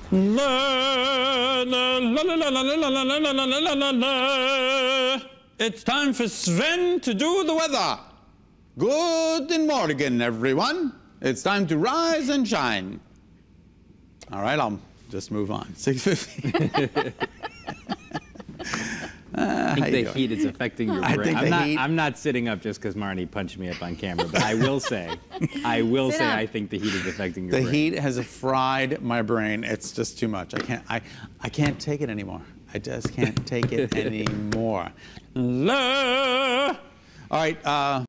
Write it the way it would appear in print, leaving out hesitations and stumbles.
La, la, la, la, la, la, la, la, la, la, la, la, la. It's time for Sven to do the weather. Guten Morgen, everyone. It's time to rise and shine. All right, I'll just move on. 6:50. I think the heat is affecting your brain. I'm not sitting up just because Marnie punched me up on camera, but I will say, I think the heat is affecting your brain. The heat has fried my brain. It's just too much. I can't take it anymore. I just can't take it anymore. All right.